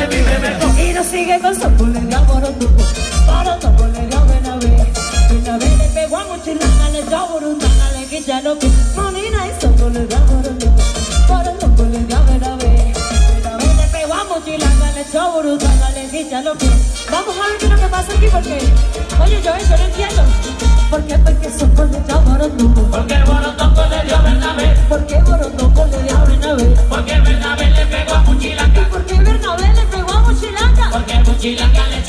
Y no sigue con su culera, borotuco. Borotuco le dio Bernabé. Bernabé le pegó a Mochilanga, le dio Burundanga, le quita lo que. Monina y su culera, borotuco. Borotuco le dio Bernabé. Bernabé le pegó a Mochilanga, le dio Burundanga, le quita lo que. Vamos a ver qué es lo que pasa aquí porque. Oye, yo eso no entiendo. ¿Por qué? Porque su culera, borotuco. Porque Borotuco le dio Bernabé. ¿Por qué Borotuco le dio Bernabé? Porque Bernabé le pegó a Mochilanga. ¿Por qué Bernabé le pegó a Mochilanga? Porque Mochilanga le